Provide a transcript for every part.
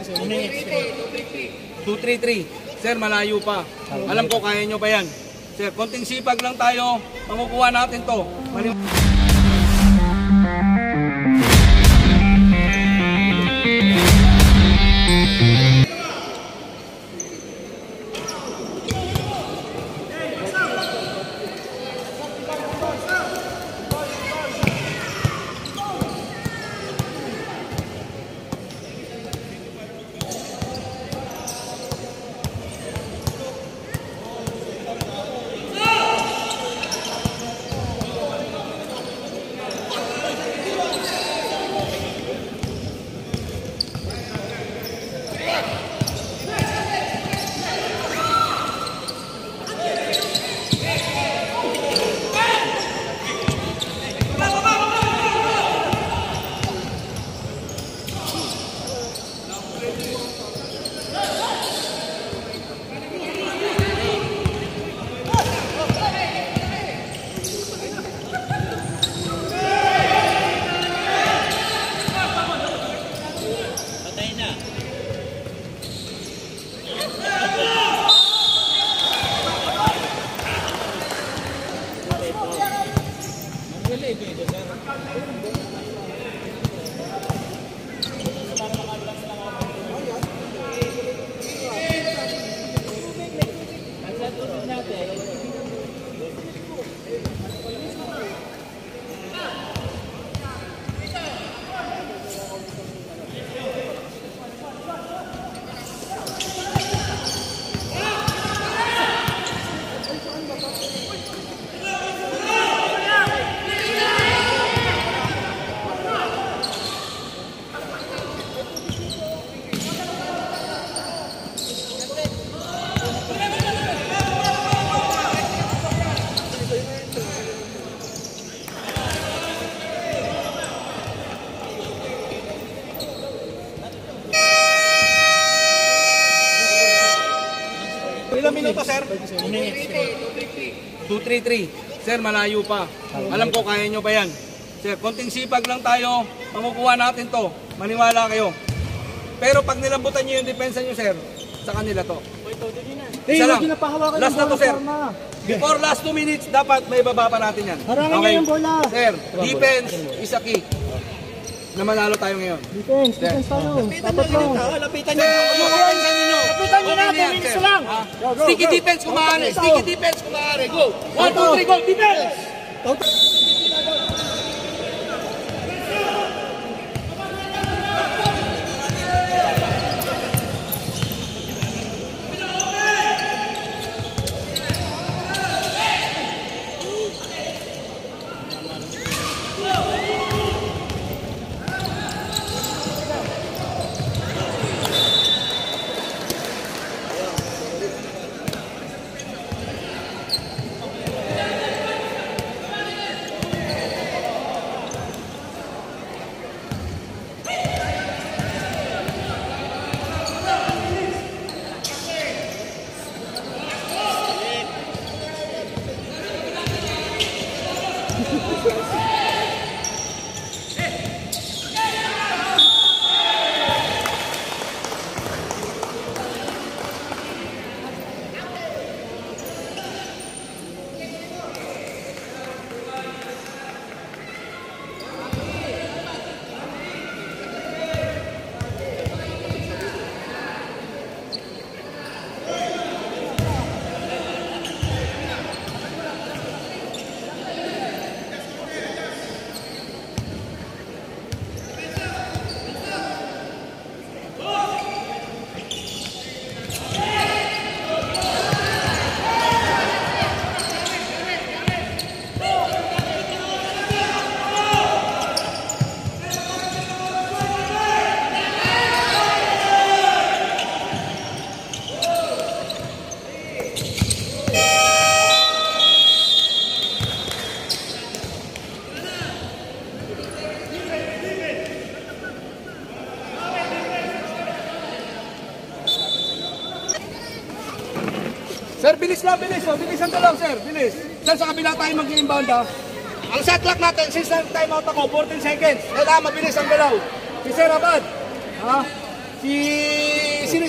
233. Sir, malayo pa. Alam ko, kaya nyo pa yan. Sir, konting sipag lang tayo. Makukuha natin to. Ilang minuto, sir? 233. Sir, malayo pa. Alam ko, kaya nyo pa yan. Sir, konting sipag lang tayo. Makukuha natin to. Maniwala kayo. Pero pag nilambutan nyo yung depensa nyo, sir, sa kanila to. Isa lang. Last na to, sir. Before last 2 minutes, dapat may baba pa natin yan. Okay. Sir, defense is a key. Na manalo tayo ngayon. Defense tayo. Dapat lang. Lapitan nyo. Lapitan nyo natin. Minutes lang. Sticky defense kung maaari. Sticky defense kung maaari. Go. 1, 2, 3, go. Defense. Sir, bilis lang, bilis. Oh. Bilisan ko lang, sir. Bilis. Sir, sa kabila tayo mag-inbound, ha. Ang shot clock natin, since time out ako, 14 seconds. Kailangan mabilis ang galaw. Si Sir Abad, ha? Si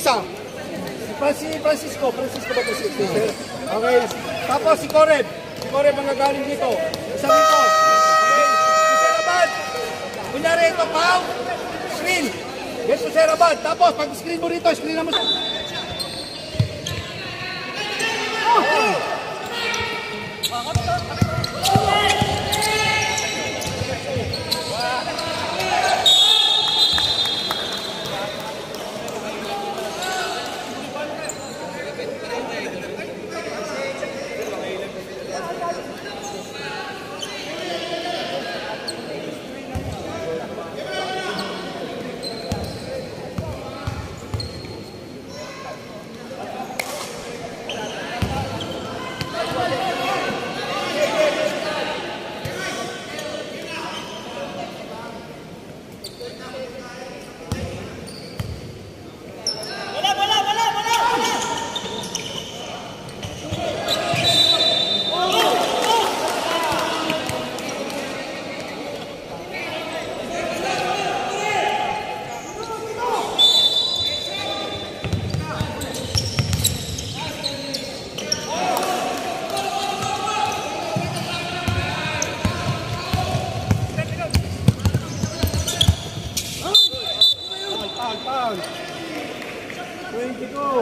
isa. Francisco ba ito si sir? Okay. Tapos si Coreb. Si Coreb ang gagaling dito. Isa dito. Okay. Si Sir Abad. Kunyari ito, pao. Screen. Yes, si Sir Abad. Tapos, pag screen mo rito, screen mo. Foul. 20 go.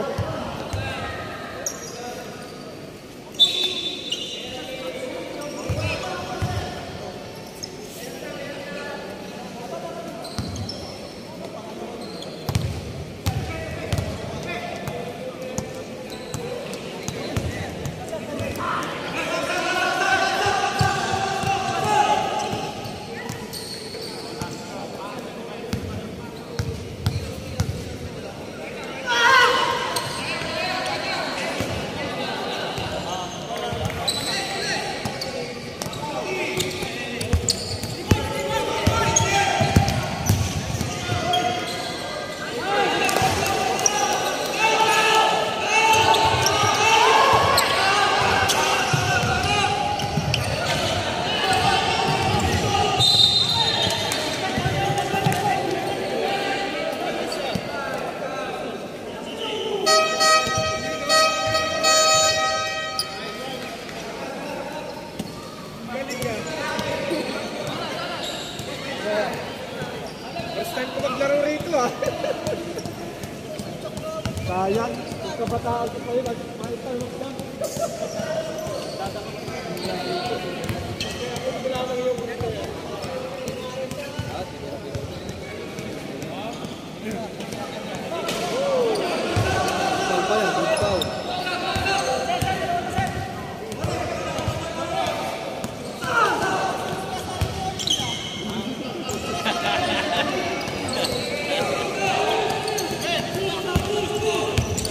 First time ko maglaro rito ah. Sayang, kabataan ko pa yun. Kahit tayo lang.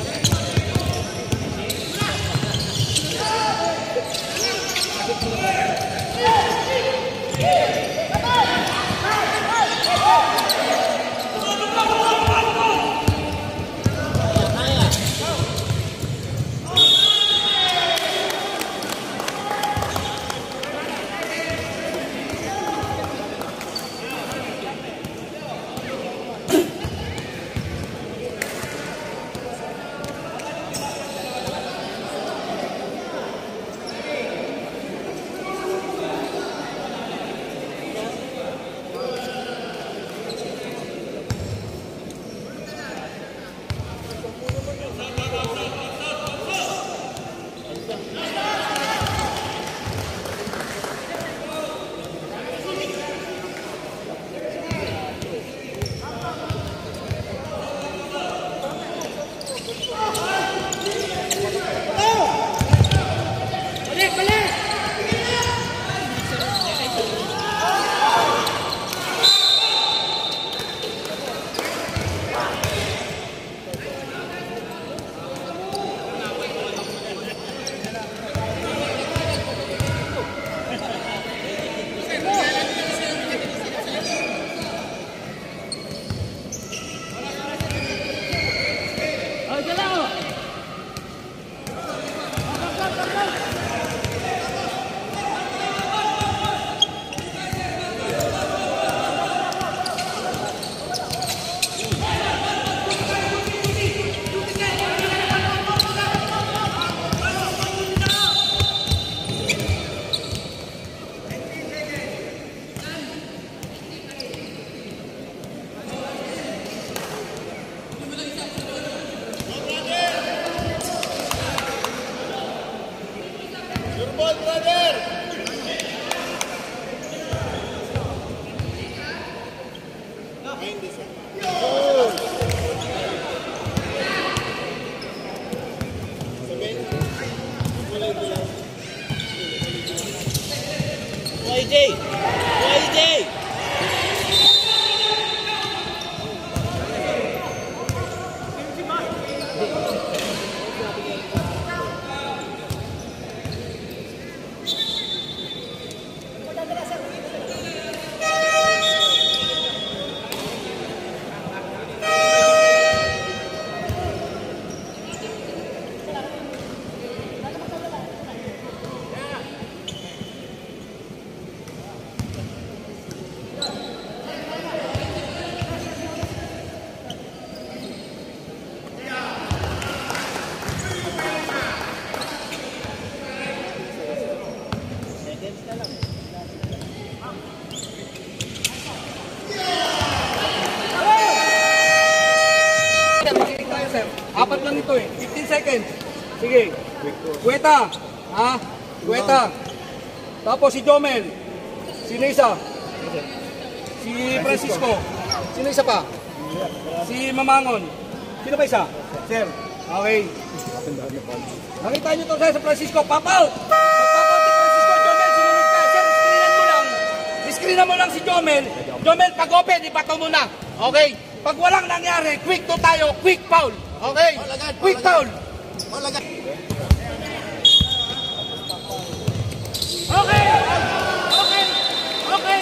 Thank you. sir. Apat lang ito eh. 15 seconds. Sige. Kuweta. Ha? Kuweta. Tapos si Jomel. Sino isa? Si Francisco. Sino isa pa? Si Mamangon. Sino pa isa? Sir. Okay. Nakita nyo to sa Francisco. Pop-out! Pag-pop-out si Francisco, Jomel, sumunod ka. Sir, screenan mo lang. Screenan mo lang si Jomel. Jomel, pag-open, ibato mo na. Okay? Pag walang nangyari, quick to tayo. Quick foul. Okay? Quick foul. Okay! Okay! Okay!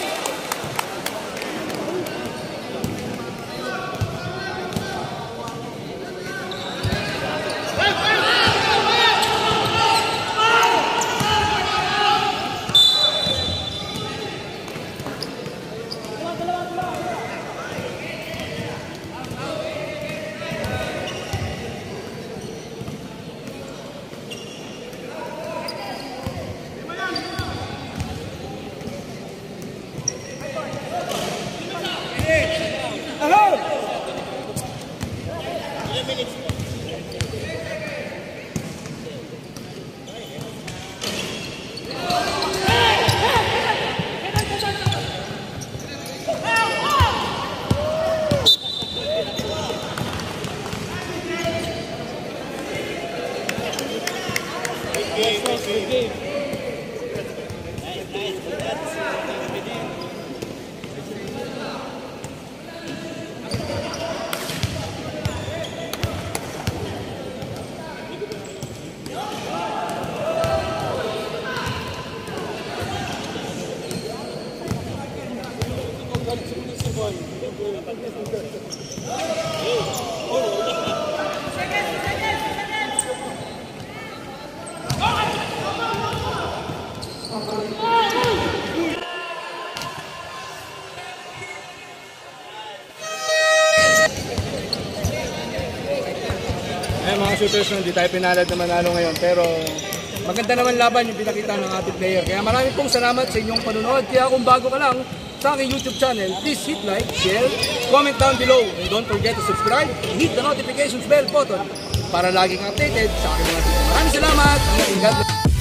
Eh mga shooters, hindi tayo pinalad na manalo ngayon, pero maganda naman laban yung pinakita ng ating player. Kaya maraming pong salamat sa inyong panunood. Kaya kung bago ka lang sa aking YouTube channel, please hit like, share, comment down below, and don't forget to subscribe and hit the notifications bell button para laging updated sa aking mga video. Maraming salamat! God bless.